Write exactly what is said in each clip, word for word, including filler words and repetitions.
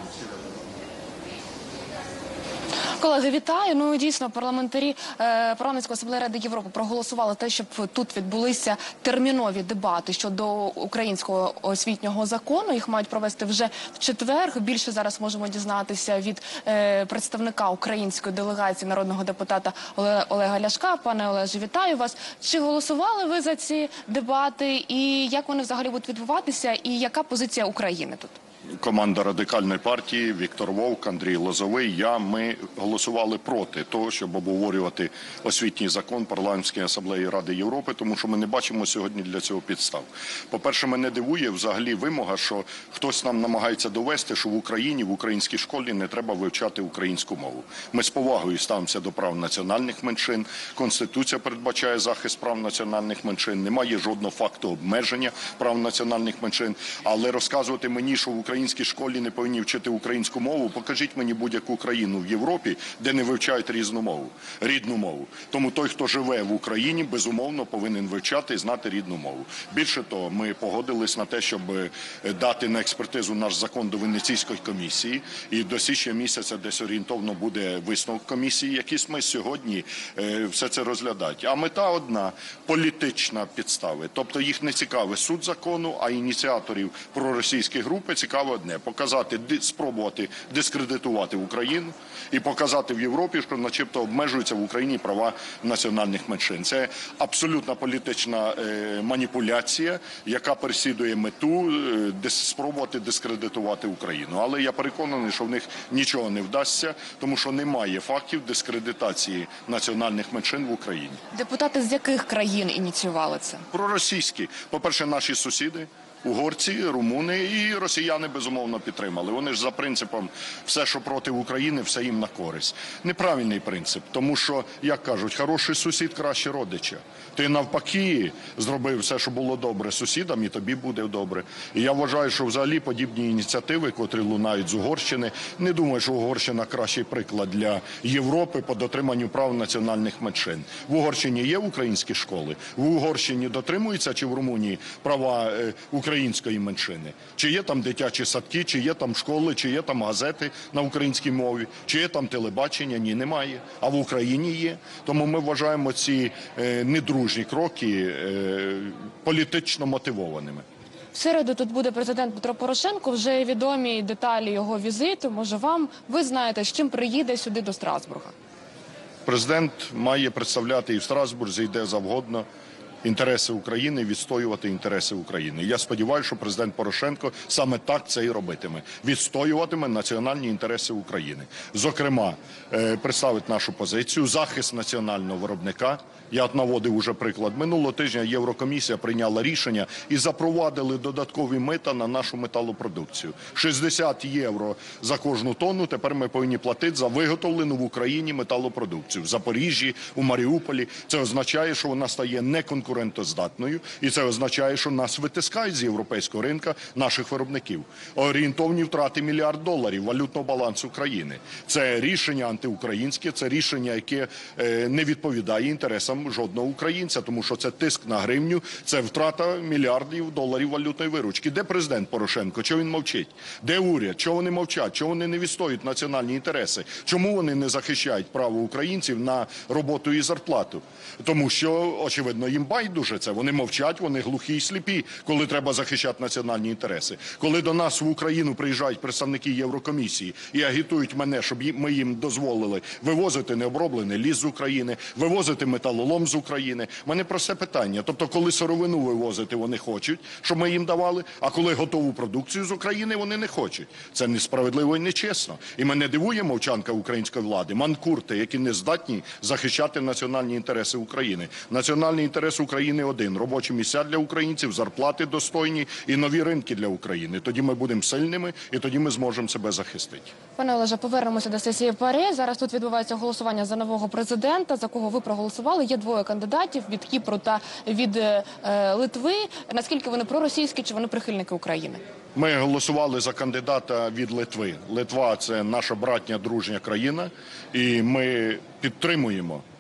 Колеги, вітаю. Ну, дійсно, парламентарі е, Парламентської асамблеї Ради Європи проголосували те, щоб тут відбулися термінові дебати щодо українського освітнього закону. Їх мають провести вже в четвер. Більше зараз можемо дізнатися від е, представника української делегації, народного депутата Олега Ляшка. Пане Олеже, вітаю вас. Чи голосували ви за ці дебати? І як вони взагалі будуть відбуватися? І яка позиція України тут? Команда Радикальної партії, Віктор Вовк, Андрій Лозовий, я, ми голосували проти того, щоб обговорювати освітній закон Парламентської асамблеї Ради Європи, тому що ми не бачимо сьогодні для цього підстав. По-перше, мене дивує взагалі вимога, що хтось нам намагається довести, що в Україні, в українській школі не треба вивчати українську мову. Ми з повагою ставимося до прав національних меншин, Конституція передбачає захист прав національних меншин, немає жодного факту обмеження прав національних меншин, але розказувати мені, що в Україні в українській школі не повинні вчити українську мову, покажіть мені будь-яку країну в Європі, де не вивчають різну мову, рідну мову. Тому той, хто живе в Україні, безумовно повинен вивчати і знати рідну мову. Більше того, ми погодились на те, щоб дати на експертизу наш закон до Венеційської комісії, і до січня місяця десь орієнтовно буде висновок комісії, якийсь ми сьогодні е, все це розглядають. А мета одна – політична підстави. Тобто їх не цікавить суть закону, а ініціаторів проросійської групи цікаво одне – показати, спробувати дискредитувати Україну і показати в Європі, що начебто обмежуються в Україні права національних меншин. Це абсолютно політична е, маніпуляція, яка переслідує мету е, спробувати дискредитувати Україну. Але я переконаний, що в них нічого не вдасться, тому що немає фактів дискредитації національних меншин в Україні. Депутати з яких країн ініціювали це? Проросійські. По-перше, наші сусіди. Угорці, румуни і росіяни, безумовно, підтримали. Вони ж за принципом все, що проти України, все їм на користь. Неправильний принцип, тому що, як кажуть, хороший сусід краще родича. Ти навпаки зробив все, що було добре сусідам, і тобі буде добре. І я вважаю, що взагалі подібні ініціативи, котрі лунають з Угорщини, не думаю, що Угорщина кращий приклад для Європи по дотриманню прав національних меншин. В Угорщині є українські школи? В Угорщині дотримуються чи в Румунії права українських української меншини. Чи є там дитячі садки, чи є там школи, чи є там газети на українській мові, чи є там телебачення? Ні, немає. А в Україні є. Тому ми вважаємо ці е, недружні кроки е, політично мотивованими. В середу тут буде президент Петро Порошенко, вже відомі деталі його візиту. Може вам, ви знаєте, з чим приїде сюди до Страсбурга? Президент має представляти і в Страсбурзі, і де завгодно, інтереси України, відстоювати інтереси України. Я сподіваюся, що президент Порошенко саме так це і робитиме. Відстоюватиме національні інтереси України. Зокрема, представить нашу позицію, захист національного виробника. Я от наводив уже приклад. Минулого тижня Єврокомісія прийняла рішення і запровадили додаткові мита на нашу металопродукцію. шістдесят євро за кожну тонну тепер ми повинні платити за виготовлену в Україні металопродукцію. В Запоріжжі, у Маріуполі. Це означає, що вона стає неконкурентоздатною, і це означає, що нас витискають з європейського ринку наших виробників. Орієнтовні втрати мільярд доларів валютного балансу країни. Це рішення антиукраїнське, це рішення, яке е, не відповідає інтересам жодного українця, тому що це тиск на гривню, це втрата мільярдів доларів валютної виручки. Де президент Порошенко? Чого він мовчить? Де уряд? Чого вони мовчать? Чого вони не відстоюють національні інтереси? Чому вони не захищають право українців на роботу і зарплату? Тому що, очевидно, їм байдуже це. Вони мовчать, вони глухі і сліпі, коли треба захищати національні інтереси. Коли до нас в Україну приїжджають представники Єврокомісії і агітують мене, щоб ми їм дозволили вивозити необроблений ліс з України, вивозити металолом з України. У мене просте питання. Тобто, коли сировину вивозити вони хочуть, щоб ми їм давали, а коли готову продукцію з України вони не хочуть. Це несправедливо і нечесно. І мене дивує мовчанка української влади, манкурти, які не здатні захищати національні інтереси України. Національний інтерес України один – робочі місця для українців, зарплати достойні і нові ринки для України. Тоді ми будемо сильними і тоді ми зможемо себе захистити. Пане Олеже, повернемося до сесії ПАРЄ. Зараз тут відбувається голосування за нового президента, за кого ви проголосували. Є двоє кандидатів від Кіпру та від е, Литви. Наскільки вони проросійські, чи вони прихильники України? Ми голосували за кандидата від Литви. Литва – це наша братня, дружня країна, і ми підтримуємо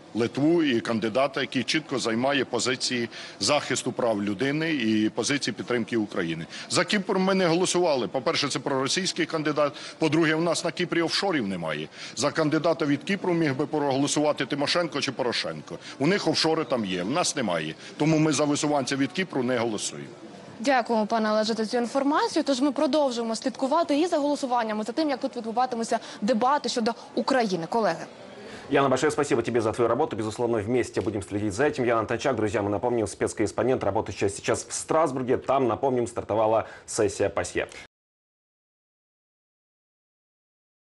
Литву і кандидата, який чітко займає позиції захисту прав людини і позиції підтримки України. За Кіпр ми не голосували. По-перше, це проросійський кандидат. По-друге, в нас на Кіпрі офшорів немає. За кандидата від Кіпру міг би проголосувати Тимошенко чи Порошенко. У них офшори там є, в нас немає. Тому ми за висуванця від Кіпру не голосуємо. Дякуємо, пане Олеже, за цю інформацію. Тож ми продовжуємо слідкувати і за голосуванням, і за тим, як тут відбуватимуться дебати щодо України. Колеги. Яна, большое спасибо тебе за твою работу. Безусловно, вместе будем следить за этим. Яна Антончак, друзья, мы напомним, спецкорреспондент, работающая сейчас в Страсбурге. Там, напомним, стартовала сессия ПАСЕ.